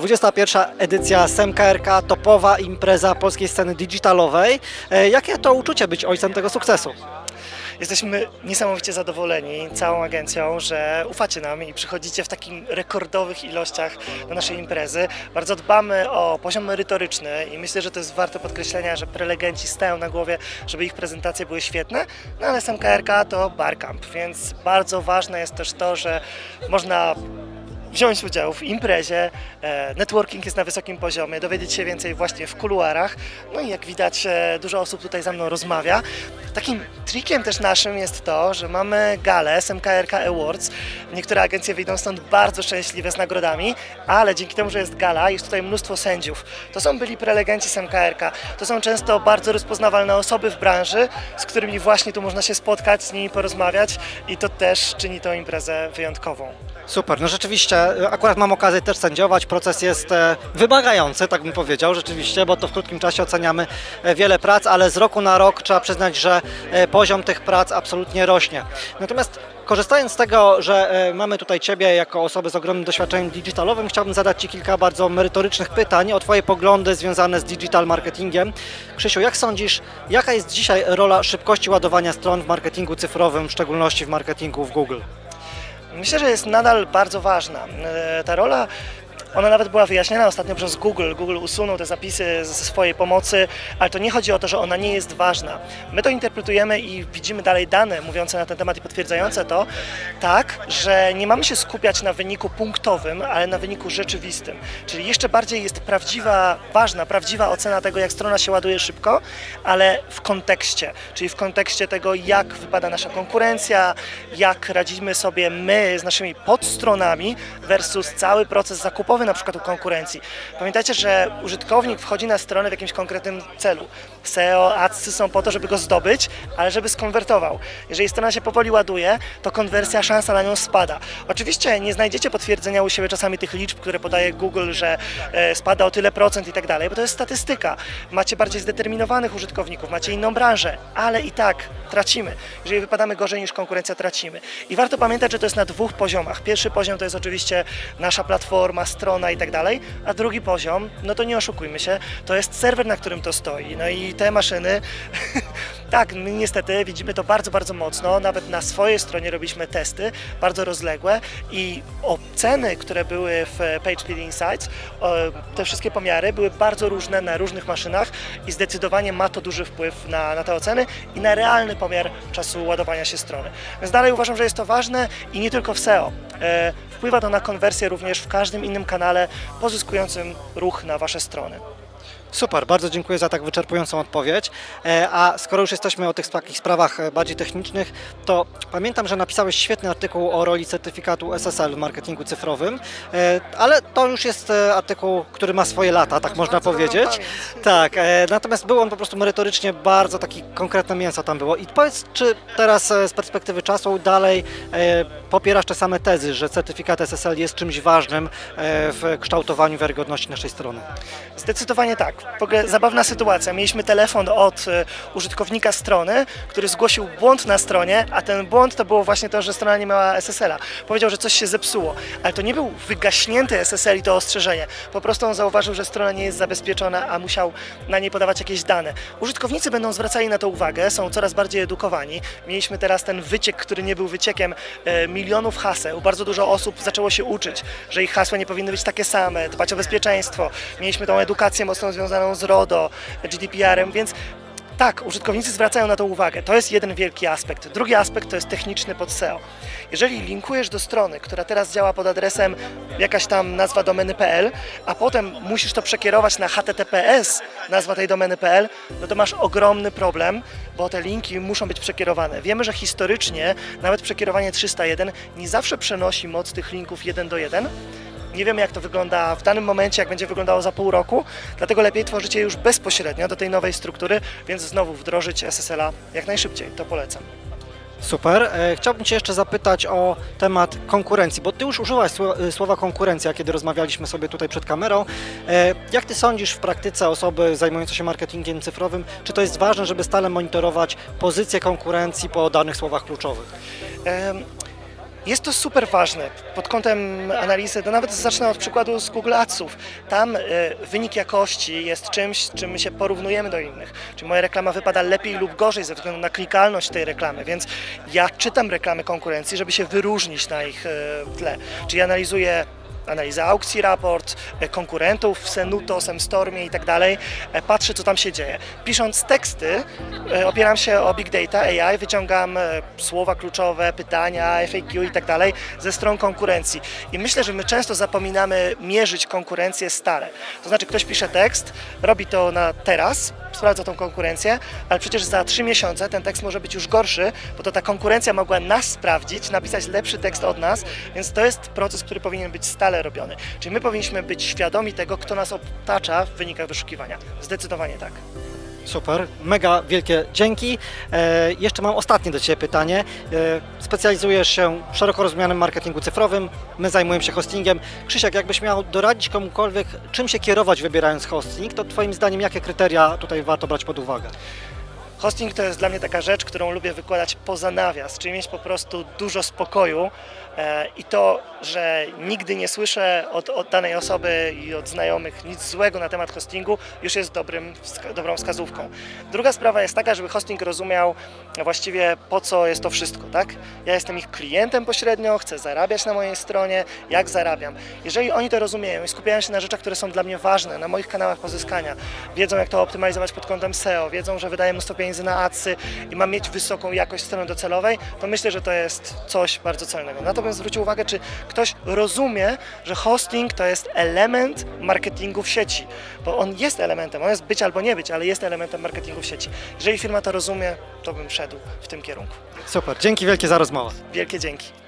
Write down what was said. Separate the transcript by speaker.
Speaker 1: 21. edycja SEMKRK, topowa impreza polskiej sceny digitalowej. Jakie to uczucie być ojcem tego sukcesu?
Speaker 2: Jesteśmy niesamowicie zadowoleni całą agencją, że ufacie nam i przychodzicie w takim rekordowych ilościach do naszej imprezy. Bardzo dbamy o poziom merytoryczny i myślę, że to jest warte podkreślenia, że prelegenci stają na głowie, żeby ich prezentacje były świetne, no ale SEMKRK to barcamp, więc bardzo ważne jest też to, że można wziąć udział w imprezie, networking jest na wysokim poziomie, dowiedzieć się więcej właśnie w kuluarach, no i jak widać dużo osób tutaj ze mną rozmawia. Takim trikiem też naszym jest to, że mamy galę SEMKRK Awards. Niektóre agencje wyjdą stąd bardzo szczęśliwe z nagrodami, ale dzięki temu, że jest gala, jest tutaj mnóstwo sędziów. To są byli prelegenci SEMKRK, to są często bardzo rozpoznawalne osoby w branży, z którymi właśnie tu można się spotkać, z nimi porozmawiać i to też czyni tę imprezę wyjątkową.
Speaker 1: Super, no rzeczywiście, akurat mam okazję też sędziować, proces jest wymagający, tak bym powiedział, rzeczywiście, bo to w krótkim czasie oceniamy wiele prac, ale z roku na rok trzeba przyznać, że poziom tych prac absolutnie rośnie. Natomiast korzystając z tego, że mamy tutaj Ciebie jako osobę z ogromnym doświadczeniem digitalowym, chciałbym zadać Ci kilka bardzo merytorycznych pytań o Twoje poglądy związane z digital marketingiem. Krzysiu, jak sądzisz, jaka jest dzisiaj rola szybkości ładowania stron w marketingu cyfrowym, w szczególności w marketingu w Google?
Speaker 2: Myślę, że jest nadal bardzo ważna. Ta rola, ona nawet była wyjaśniona ostatnio przez Google. Google usunął te zapisy ze swojej pomocy, ale to nie chodzi o to, że ona nie jest ważna. My to interpretujemy i widzimy dalej dane mówiące na ten temat i potwierdzające to, tak, że nie mamy się skupiać na wyniku punktowym, ale na wyniku rzeczywistym. Czyli jeszcze bardziej jest prawdziwa ocena tego, jak strona się ładuje szybko, ale w kontekście, czyli w kontekście tego, jak wypada nasza konkurencja, jak radzimy sobie my z naszymi podstronami versus cały proces zakupowy na przykład u konkurencji. Pamiętajcie, że użytkownik wchodzi na stronę w jakimś konkretnym celu. SEO, adsy są po to, żeby go zdobyć, ale żeby skonwertował. Jeżeli strona się powoli ładuje, to konwersja, szansa na nią spada. Oczywiście nie znajdziecie potwierdzenia u siebie czasami tych liczb, które podaje Google, że spada o tyle procent i tak dalej, bo to jest statystyka. Macie bardziej zdeterminowanych użytkowników, macie inną branżę, ale i tak tracimy. Jeżeli wypadamy gorzej niż konkurencja, tracimy. I warto pamiętać, że to jest na dwóch poziomach. Pierwszy poziom to jest oczywiście nasza platforma, strona i tak dalej, a drugi poziom, no to nie oszukujmy się, to jest serwer, na którym to stoi. No i te maszyny, tak, my niestety widzimy to bardzo, bardzo mocno, nawet na swojej stronie robiliśmy testy, bardzo rozległe i oceny, które były w PageSpeed Insights, te wszystkie pomiary były bardzo różne na różnych maszynach i zdecydowanie ma to duży wpływ na te oceny i na realny pomiar czasu ładowania się strony. Więc dalej uważam, że jest to ważne i nie tylko w SEO. Wpływa to na konwersję również w każdym innym kanale pozyskującym ruch na Wasze strony.
Speaker 1: Super, bardzo dziękuję za tak wyczerpującą odpowiedź. A skoro już jesteśmy o tych takich sprawach bardziej technicznych, to pamiętam, że napisałeś świetny artykuł o roli certyfikatu SSL w marketingu cyfrowym, ale to już jest artykuł, który ma swoje lata, tak można powiedzieć. Tak, natomiast był on po prostu merytorycznie bardzo taki konkretne mięso tam było. I powiedz, czy teraz z perspektywy czasu dalej popierasz te same tezy, że certyfikat SSL jest czymś ważnym w kształtowaniu wiarygodności naszej strony?
Speaker 2: Zdecydowanie tak. W ogóle zabawna sytuacja. Mieliśmy telefon od użytkownika strony, który zgłosił błąd na stronie, a ten błąd to było właśnie to, że strona nie miała SSL-a. Powiedział, że coś się zepsuło, ale to nie był wygaśnięty SSL i to ostrzeżenie. Po prostu on zauważył, że strona nie jest zabezpieczona, a musiał na niej podawać jakieś dane. Użytkownicy będą zwracali na to uwagę, są coraz bardziej edukowani. Mieliśmy teraz ten wyciek, który nie był wyciekiem milionów haseł. Bardzo dużo osób zaczęło się uczyć, że ich hasła nie powinny być takie same, dbać o bezpieczeństwo. Mieliśmy tą edukację mocno związaną z RODO, GDPR-em, więc tak, użytkownicy zwracają na to uwagę. To jest jeden wielki aspekt. Drugi aspekt to jest techniczny pod SEO. Jeżeli linkujesz do strony, która teraz działa pod adresem jakaś tam nazwa domeny.pl, a potem musisz to przekierować na HTTPS, nazwa tej domeny.pl, no to masz ogromny problem, bo te linki muszą być przekierowane. Wiemy, że historycznie nawet przekierowanie 301 nie zawsze przenosi moc tych linków 1 do 1. Nie wiemy, jak to wygląda w danym momencie, jak będzie wyglądało za pół roku, dlatego lepiej tworzyć je już bezpośrednio do tej nowej struktury, więc znowu wdrożyć SSL-a jak najszybciej, to polecam.
Speaker 1: Super. Chciałbym Cię jeszcze zapytać o temat konkurencji, bo Ty już użyłaś słowa konkurencja, kiedy rozmawialiśmy sobie tutaj przed kamerą. Jak Ty sądzisz w praktyce osoby zajmujące się marketingiem cyfrowym, czy to jest ważne, żeby stale monitorować pozycję konkurencji po danych słowach kluczowych?
Speaker 2: Jest to super ważne pod kątem analizy, to nawet zacznę od przykładu z Google Adsów. Tam wynik jakości jest czymś, czym my się porównujemy do innych. Czyli moja reklama wypada lepiej lub gorzej ze względu na klikalność tej reklamy, więc ja czytam reklamy konkurencji, żeby się wyróżnić na ich tle. Czyli analizuję analizę aukcji, raport, konkurentów, Senuto, Semstormie i tak dalej. Patrzę, co tam się dzieje. Pisząc teksty, opieram się o Big Data, AI, wyciągam słowa kluczowe, pytania, FAQ i tak dalej ze stron konkurencji. I myślę, że my często zapominamy mierzyć konkurencję stare. To znaczy, ktoś pisze tekst, robi to na teraz, sprawdza tą konkurencję, ale przecież za 3 miesiące ten tekst może być już gorszy, bo to ta konkurencja mogła nas sprawdzić, napisać lepszy tekst od nas, więc to jest proces, który powinien być stale robiony. Czyli my powinniśmy być świadomi tego, kto nas otacza w wynikach wyszukiwania. Zdecydowanie tak.
Speaker 1: Super, mega wielkie dzięki. Jeszcze mam ostatnie do Ciebie pytanie. Specjalizujesz się w szeroko rozumianym marketingu cyfrowym, my zajmujemy się hostingiem. Krzysiek, jakbyś miał doradzić komukolwiek, czym się kierować wybierając hosting, to Twoim zdaniem jakie kryteria tutaj warto brać pod uwagę?
Speaker 2: Hosting to jest dla mnie taka rzecz, którą lubię wykładać poza nawias, czyli mieć po prostu dużo spokoju i to, że nigdy nie słyszę od danej osoby i od znajomych nic złego na temat hostingu, już jest dobrą wskazówką. Druga sprawa jest taka, żeby hosting rozumiał właściwie po co jest to wszystko, tak? Ja jestem ich klientem pośrednio, chcę zarabiać na mojej stronie, jak zarabiam. Jeżeli oni to rozumieją i skupiają się na rzeczach, które są dla mnie ważne, na moich kanałach pozyskania, wiedzą jak to optymalizować pod kątem SEO, wiedzą, że wydaję mnóstwo pieniędzy na adsy i mam mieć wysoką jakość strony docelowej, to myślę, że to jest coś bardzo cennego. Natomiast zwróćcie uwagę, czy ktoś rozumie, że hosting to jest element marketingu w sieci, bo on jest elementem, on jest być albo nie być, ale jest elementem marketingu w sieci. Jeżeli firma to rozumie, to bym szedł w tym kierunku.
Speaker 1: Super, dzięki wielkie za rozmowę.
Speaker 2: Wielkie dzięki.